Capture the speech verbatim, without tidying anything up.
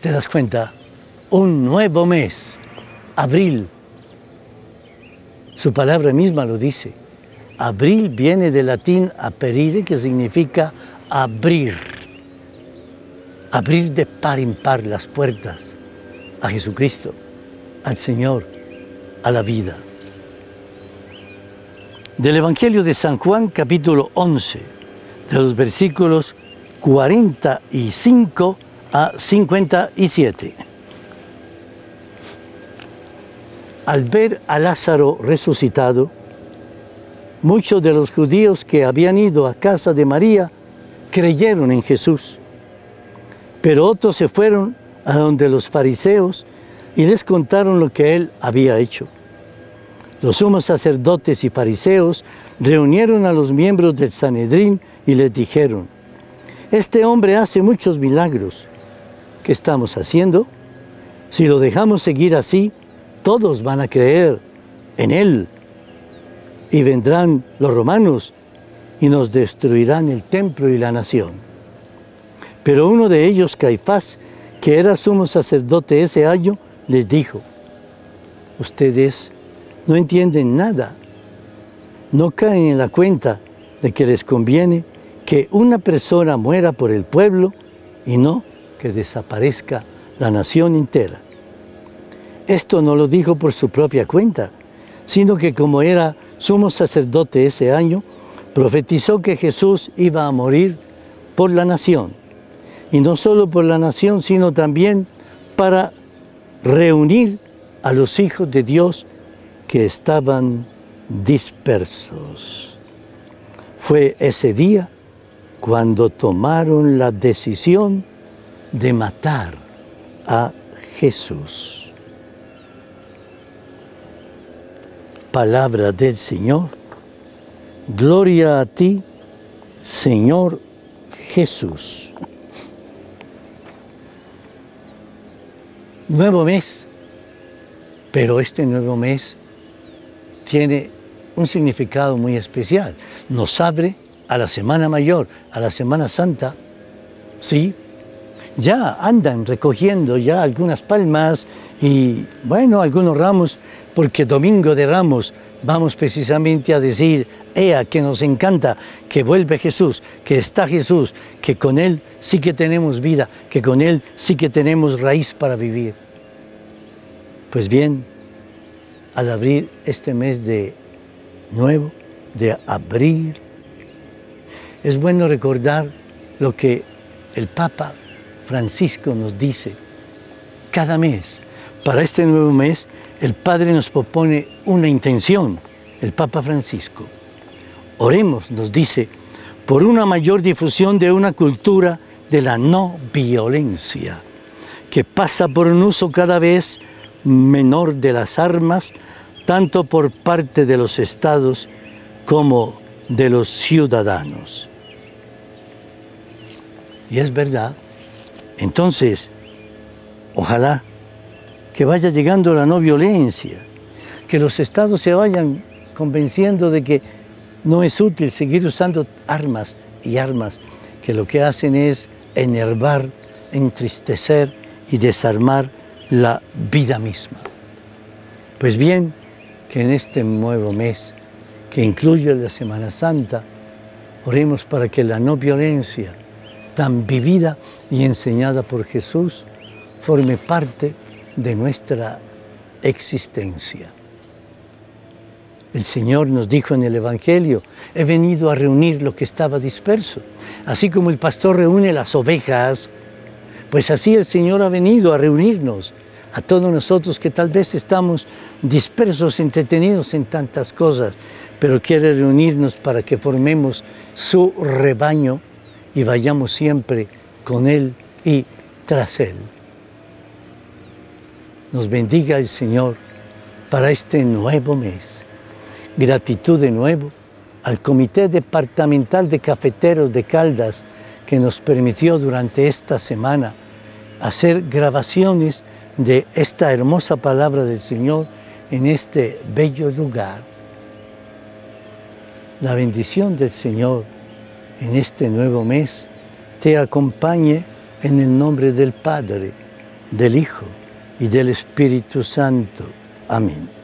¿Te das cuenta? Un nuevo mes, abril. Su palabra misma lo dice. Abril viene del latín aperire, que significa abrir. Abrir de par en par las puertas a Jesucristo, al Señor, a la vida. Del Evangelio de San Juan, capítulo once, de los versículos cuarenta y cinco a cincuenta y siete. Al ver a Lázaro resucitado, muchos de los judíos que habían ido a casa de María creyeron en Jesús. Pero otros se fueron a donde los fariseos y les contaron lo que él había hecho. Los sumos sacerdotes y fariseos reunieron a los miembros del Sanedrín y les dijeron: este hombre hace muchos milagros. ¿Qué estamos haciendo? Si lo dejamos seguir así, todos van a creer en él. Y vendrán los romanos y nos destruirán el templo y la nación. Pero uno de ellos, Caifás, que era sumo sacerdote ese año, les dijo: ustedes no entienden nada, no caen en la cuenta de que les conviene que una persona muera por el pueblo y no que desaparezca la nación entera. Esto no lo dijo por su propia cuenta, sino que como era sumo sacerdote ese año, profetizó que Jesús iba a morir por la nación. Y no solo por la nación, sino también para reunir a los hijos de Dios que estaban dispersos. Fue ese día cuando tomaron la decisión de matar a Jesús. Palabra del Señor. Gloria a ti, Señor Jesús. Nuevo mes, pero este nuevo mes tiene un significado muy especial. Nos abre a la Semana Mayor, a la Semana Santa. Sí, ya andan recogiendo ya algunas palmas y, bueno, algunos ramos, porque Domingo de Ramos vamos precisamente a decir: ea, que nos encanta, que vuelve Jesús, que está Jesús, que con Él sí que tenemos vida, que con Él sí que tenemos raíz para vivir. Pues bien, al abrir este mes de nuevo, de abril, es bueno recordar lo que el Papa Francisco nos dice. Cada mes, para este nuevo mes, el Padre nos propone una intención, el Papa Francisco. Oremos, nos dice, por una mayor difusión de una cultura de la no violencia, que pasa por un uso cada vez menor de las armas, tanto por parte de los estados como de los ciudadanos. Y es verdad. Entonces, ojalá que vaya llegando la no violencia, que los estados se vayan convenciendo de que no es útil seguir usando armas y armas, que lo que hacen es enervar, entristecer y desarmar la vida misma. Pues bien, que en este nuevo mes, que incluye la Semana Santa, oremos para que la no violencia, tan vivida y enseñada por Jesús, forme parte de nuestra existencia. El Señor nos dijo en el Evangelio: he venido a reunir lo que estaba disperso. Así como el pastor reúne las ovejas, pues así el Señor ha venido a reunirnos, a todos nosotros que tal vez estamos dispersos, entretenidos en tantas cosas, pero quiere reunirnos para que formemos su rebaño y vayamos siempre con Él y tras Él. Nos bendiga el Señor para este nuevo mes. Gratitud de nuevo al Comité Departamental de Cafeteros de Caldas, que nos permitió durante esta semana hacer grabaciones de esta hermosa palabra del Señor en este bello lugar. La bendición del Señor en este nuevo mes te acompañe en el nombre del Padre, del Hijo y del Espíritu Santo. Amén.